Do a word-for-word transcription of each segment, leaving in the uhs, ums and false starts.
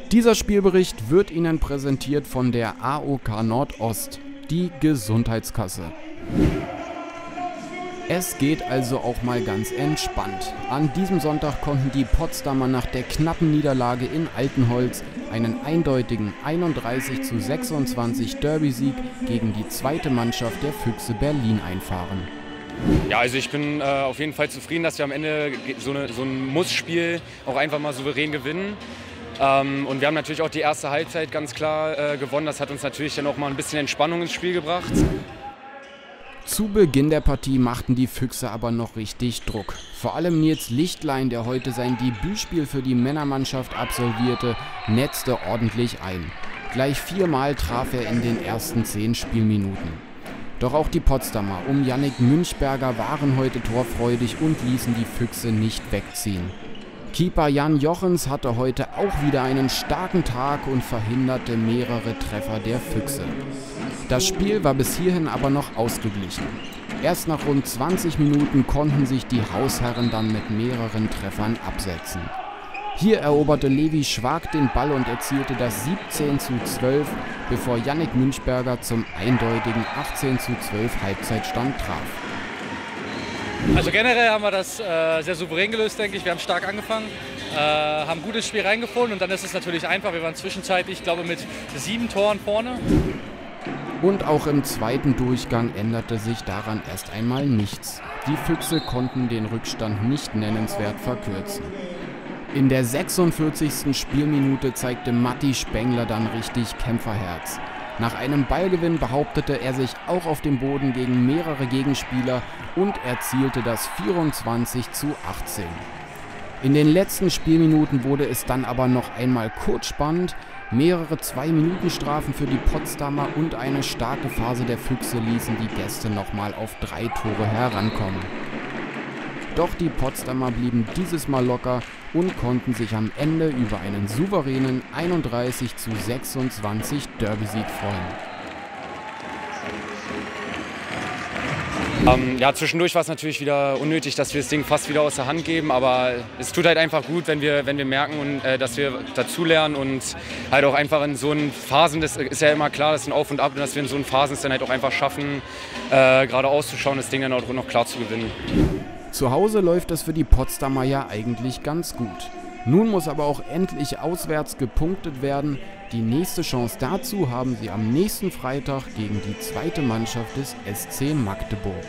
Dieser Spielbericht wird Ihnen präsentiert von der A O K Nordost, die Gesundheitskasse. Es geht also auch mal ganz entspannt. An diesem Sonntag konnten die Potsdamer nach der knappen Niederlage in Altenholz einen eindeutigen einunddreißig zu sechsundzwanzig Derby-Sieg gegen die zweite Mannschaft der Füchse Berlin einfahren. Ja, also ich bin äh, auf jeden Fall zufrieden, dass wir am Ende so, eine, so ein Muss-Spiel auch einfach mal souverän gewinnen. Ähm, und wir haben natürlich auch die erste Halbzeit ganz klar äh, gewonnen. Das hat uns natürlich dann auch mal ein bisschen Entspannung ins Spiel gebracht. Zu Beginn der Partie machten die Füchse aber noch richtig Druck. Vor allem Nils Lichtlein, der heute sein Debütspiel für die Männermannschaft absolvierte, netzte ordentlich ein. Gleich viermal traf er in den ersten zehn Spielminuten. Doch auch die Potsdamer um Yannick Münchberger waren heute torfreudig und ließen die Füchse nicht wegziehen. Keeper Jan Jochens hatte heute auch wieder einen starken Tag und verhinderte mehrere Treffer der Füchse. Das Spiel war bis hierhin aber noch ausgeglichen. Erst nach rund zwanzig Minuten konnten sich die Hausherren dann mit mehreren Treffern absetzen. Hier eroberte Levi Schwag den Ball und erzielte das siebzehn zu zwölf, bevor Yannick Münchberger zum eindeutigen achtzehn zu zwölf Halbzeitstand traf. Also generell haben wir das äh, sehr souverän gelöst, denke ich. Wir haben stark angefangen, äh, haben ein gutes Spiel reingefunden und dann ist es natürlich einfach. Wir waren zwischenzeitlich, ich glaube, mit sieben Toren vorne. Und auch im zweiten Durchgang änderte sich daran erst einmal nichts. Die Füchse konnten den Rückstand nicht nennenswert verkürzen. In der sechsundvierzigsten Spielminute zeigte Matti Spengler dann richtig Kämpferherz. Nach einem Ballgewinn behauptete er sich auch auf dem Boden gegen mehrere Gegenspieler und erzielte das vierundzwanzig zu achtzehn. In den letzten Spielminuten wurde es dann aber noch einmal kurz spannend. Mehrere Zwei-Minuten-Strafen für die Potsdamer und eine starke Phase der Füchse ließen die Gäste nochmal auf drei Tore herankommen. Doch die Potsdamer blieben dieses Mal locker und konnten sich am Ende über einen souveränen einunddreißig zu sechsundzwanzig Derby-Sieg freuen. Ähm, ja, zwischendurch war es natürlich wieder unnötig, dass wir das Ding fast wieder aus der Hand geben, aber es tut halt einfach gut, wenn wir, wenn wir merken, und, äh, dass wir dazulernen und halt auch einfach in so einen Phasen, das ist ja immer klar, das ist ein Auf und Ab, und dass wir in so einen Phasen es dann halt auch einfach schaffen, äh, gerade auszuschauen, das Ding dann auch noch klar zu gewinnen. Zu Hause läuft es für die Potsdamer ja eigentlich ganz gut. Nun muss aber auch endlich auswärts gepunktet werden. Die nächste Chance dazu haben sie am nächsten Freitag gegen die zweite Mannschaft des S C Magdeburg.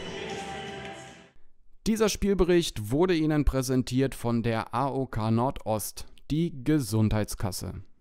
Dieser Spielbericht wurde Ihnen präsentiert von der A O K Nordost, die Gesundheitskasse.